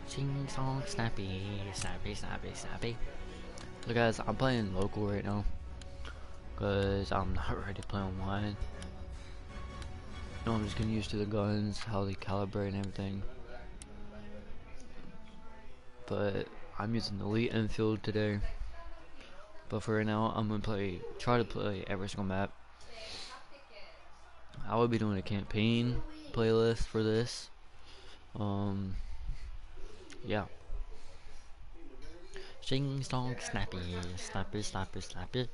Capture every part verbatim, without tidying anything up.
Sing song, snappy, snappy, snappy, snappy. So guys, I'm playing local right now because I'm not ready to play online. You know, I'm just getting used to the guns, how they calibrate and everything. But I'm using Elite Enfield today. But for right now, I'm gonna play, try to play every single map. I will be doing a campaign playlist for this. Um, yeah. Sing song, snappy, snappy, snappy, snappy.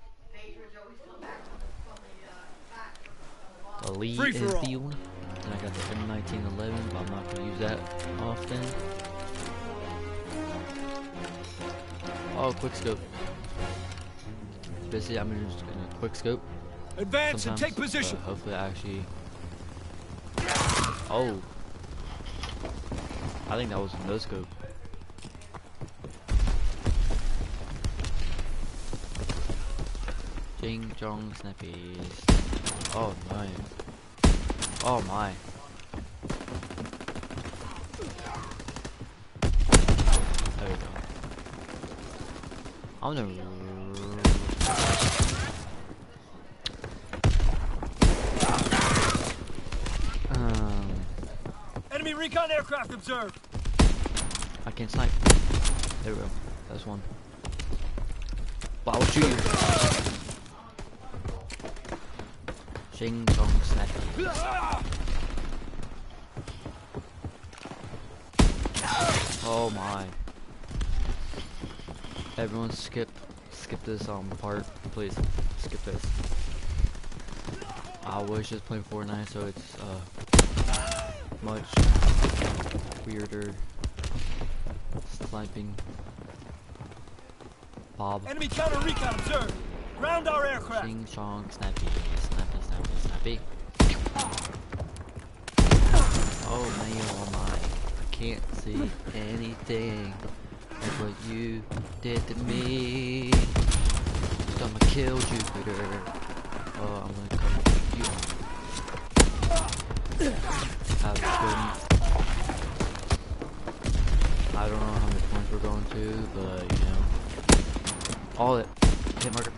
Elite Enfield. Then I got the M nineteen eleven, but I'm not gonna use that often. Oh, quick scope. Basically, I'm just gonna quick scope. Advance and take position. Hopefully, I actually. Oh, I think that was a no scope. Jing jong snappies. Oh my. Oh my. There we go. I'm gonna. Um. Enemy recon aircraft observed. I can't snipe. There we go. That's one. But I will shoot you. Shing Chong Snappy. Oh my. Everyone skip skip this um part, please. Skip this. I was just playing Fortnite, so it's uh much weirder sniping. Bob. Enemy counter recon observed. Ground our aircraft. Shing Chong Snappy. Snappy, snappy, snappy. Oh man, oh my. I can't see anything. That's what you did to me. So I'ma kill Jupiter. Oh, I'm gonna come you. Have a good. I don't know how many points we're going to, but you know. All it. Hit marker.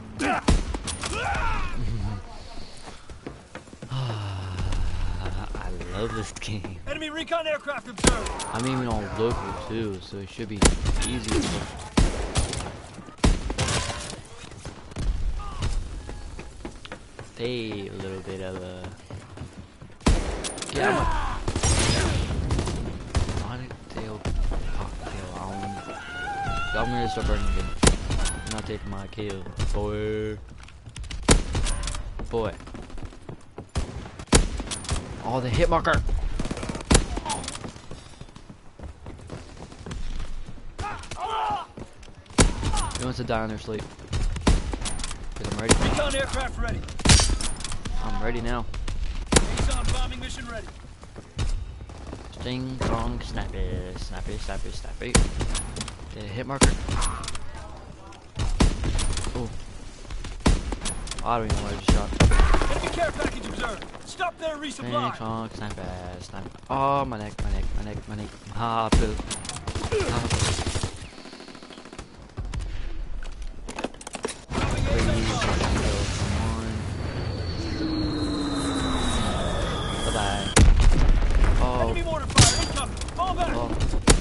I love this game. Enemy recon aircraft observed. I'm even on local too, so it should be easy. Stay a little bit of a. Yeah. Tail cocktail. I'm gonna start burning again. I'm not taking my kill, boy. Boy. Oh, the hit marker. He wants to die in their sleep. Cause I'm ready. Recon aircraft ready. I'm ready now. Recon bombing mission ready. Sting, song, snappy, snappy, snappy, snappy. The hit marker. Oh. I don't even know where I just shot. Enemy care package observed. Stop there, resupply. Sting, song, snappy, snappy. Oh, my neck, my neck, my neck, my neck. Ah, blue. Ah, blue. Bye-bye. Oh. Enemy mortar fire incoming. Fall back. Oh.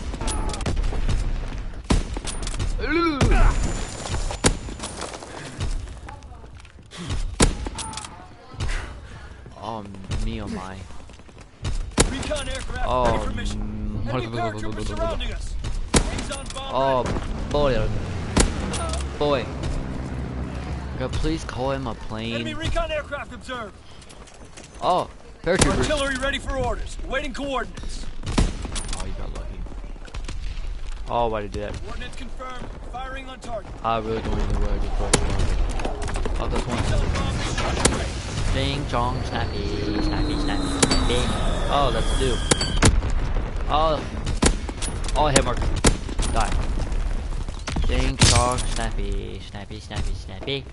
Oh, me oh my. Recon aircraft Oh, ready for mission. Enemy paratroopers surrounding us. Oh, boy. Boy. God, please call him a plane. Enemy recon aircraft observed. Oh, paratroopers. Artillery ready for orders. Awaiting coordinates. Oh, you got lucky. Oh, why did you do that? Coordinates confirmed. Firing on target. I really don't even know where I just put. Oh, this one. Ding, chong, snappy, snappy, snappy, snappy. Oh, that's two. Oh. Oh, hit mark. Die. Ding, chong, snappy, snappy, snappy, snappy.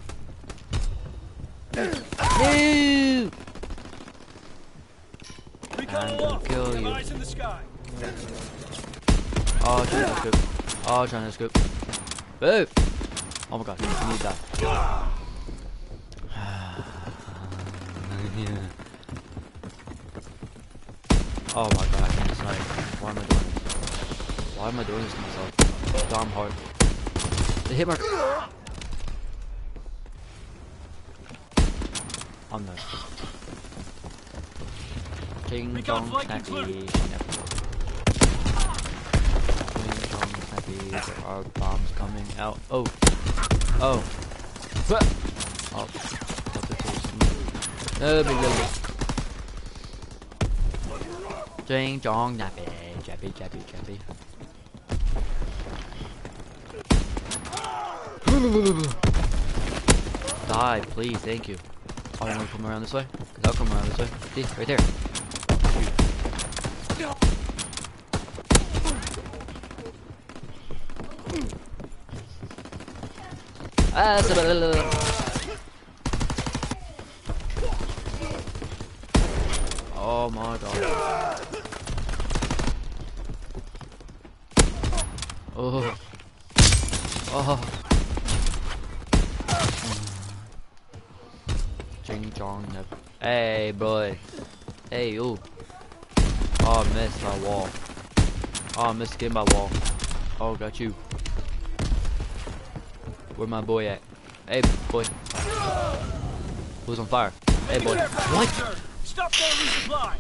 No! Recon I'm aloft. gonna kill you. Eyes in the sky. Oh, trying to scoop. Oh, trying to scoop. Move! Oh my god, I need that. Oh my god, I can't snipe. Why am I doing this? Why am I doing this to myself? Damn hard. They hit my. I'm not. Ching chong snappy. Ching chong snappy. There are bombs coming out. Oh. Oh. Oh. No, big little. Ching chong snappy. Jappy, jappy, jappy. Die, please, thank you. Oh, you want to come around this way? Cause I'll come around this way. See, right there. Ah, oh my god. Oh. Oh. Ching chong. Hey, boy. Hey, you. Oh, I missed my wall. Oh, I missed getting my wall. Oh, got you. Where my boy at? Hey, boy. Who's on fire? Hey, boy. What? Stop there, resupply.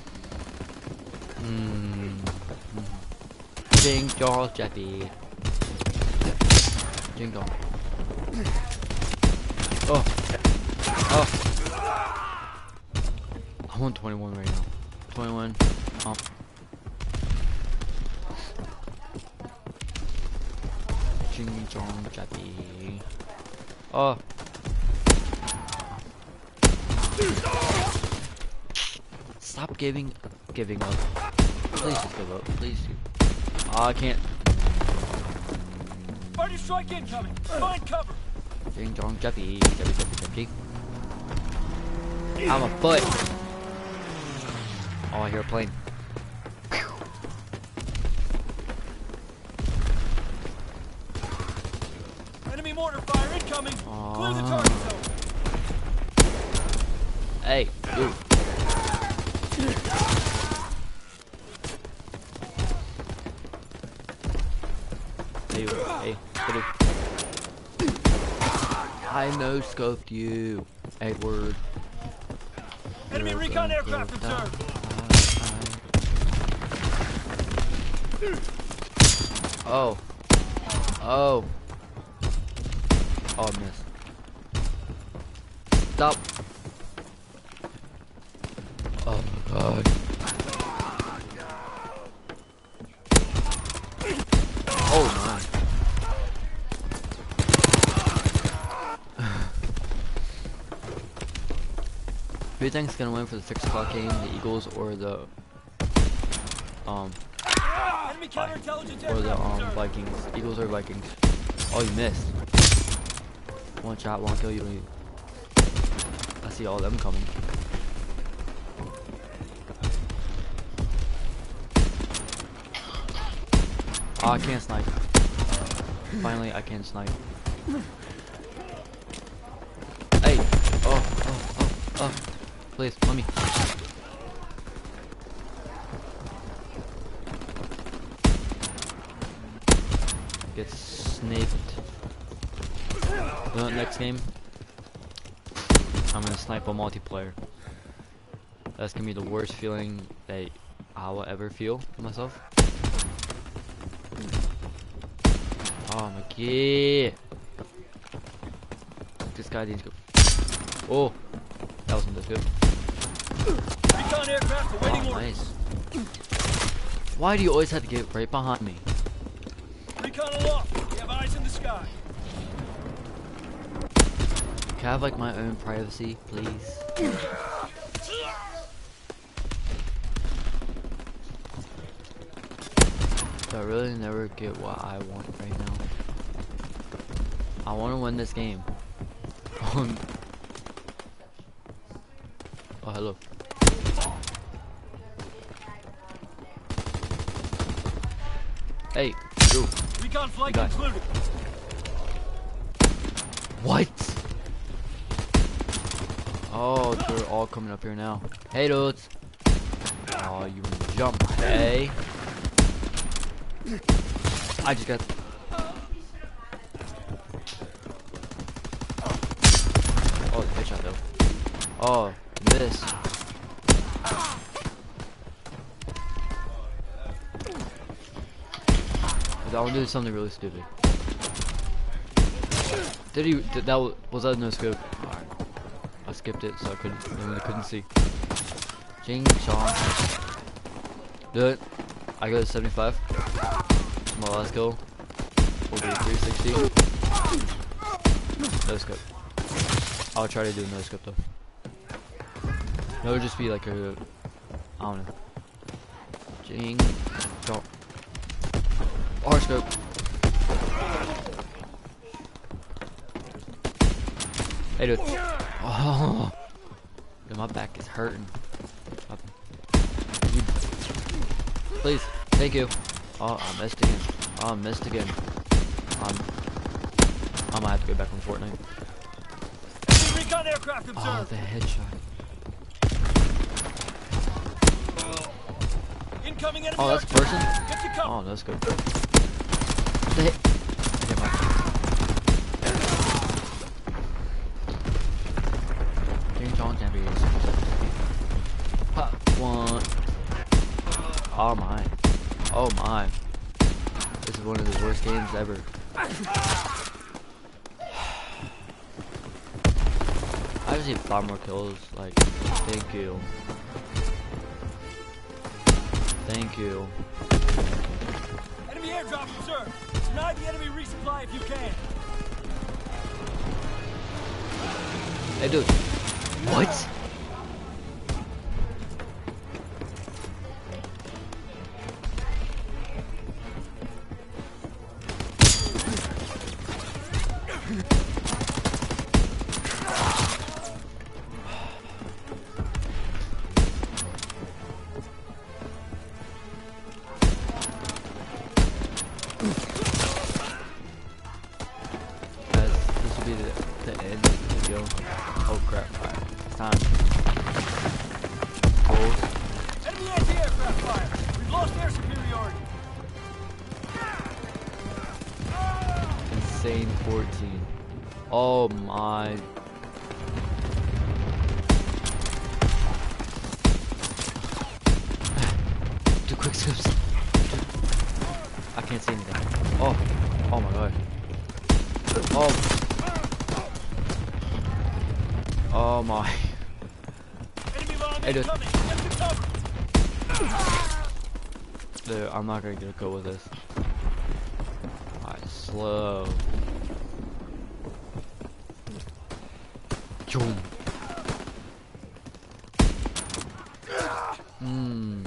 Hmm. Ching chong, Jappy. Ching chong. Oh. Oh. I want twenty-one right now. twenty-one. Oh. Ching chong, Jappy. Oh. Stop giving, giving up. Please just give up. Please. Oh, I can't. Fighter strike incoming. Find cover. Ching chong, Jappy. Jappy, Jappy, Jappy. I'm a foot. Oh, I hear a plane. Enemy mortar fire incoming. Aww. Clear the target zone. Hey, you. Hey, hey, hey. I no scoped you, Edward. Enemy You're recon gonna aircraft go down. observed. Oh. Oh. Oh, I missed. Stop. Oh my god. Oh my. Who do you think's gonna win for the six o'clock game? The Eagles or the um Enemy counterintelligence or the aircraft um observed. Vikings? Eagles or Vikings? Oh, you missed. One shot, one kill. You. I see all them coming. Oh, I can't snipe. Finally, I can snipe. Hey! Oh, oh, oh, oh. Please, let me. Get sniped. You know, next game, I'm gonna snipe a multiplayer. That's gonna be the worst feeling that I will ever feel myself. Oh my god. This guy needs to go. Oh, that wasn't that good. Recon aircraft awaiting Oh, orders. nice. Why do you always have to get right behind me? Recon aloft. We have eyes in the sky. Can I have like my own privacy, please? So I really never get what I want right now. I want to win this game. Oh, hello. Hey, Drew. Recon flight You got- concluded. What? Oh, they're all coming up here now. Hey, dudes. Oh, you wanna jump? Hey. I just got. Oh, the headshot though. Oh, miss. That one did something really stupid. Did he? Did that was, was that no scope? Alright. I skipped it, so I couldn't. I couldn't see. Jing Chong. Do it. I go to seventy-five. My last goal will be three sixty. No scope. I'll try to do no scope though. That would just be like a. I don't know. Jing Chong. R scope. Hey dude. Oh, dude, my back is hurting. My, you, please, thank you. Oh, I missed again. Oh, I missed again. Um, I might have to go back on Fortnite. Recon aircraft Oh, observed. the headshot. Incoming enemy Oh, that's a artillery. person? Get to cover. Oh, that's good. The hit. Okay, bye. King John Champions. Pop one. Oh my. Oh my. This is one of the worst games ever. I just need five more kills. Like, thank you. Thank you. Enemy airdrop observed. Deny the enemy resupply if you can. Hey, dude. What? Guys, this will be the, the end of the video. Oh crap, alright, it's time. Goals. Enemy anti-aircraft fire. We've lost air superiority. Insane fourteen. Oh my. Two quick scopes. I can't see anything. Oh, oh my god. Oh. Oh my. Enemy long Hey, dude. incoming. Get to cover. Dude, I'm not gonna get a kill with this. Alright, slow. Boom. Mmm.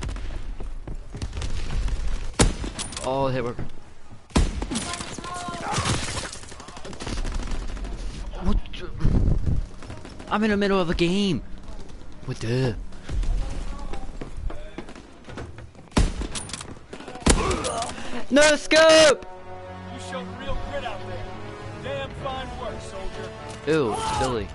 Oh, hit worker. What? the- I'm in the middle of a game. What the? No scope! You showed real grit out there. Damn fine work, soldier. Ew, it's Billy.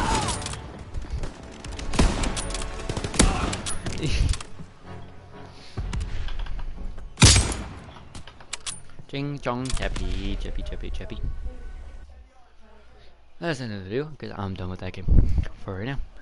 Ching chong chappy, chappy, chappy, chappy. That's the end of the video because I'm done with that game for right now.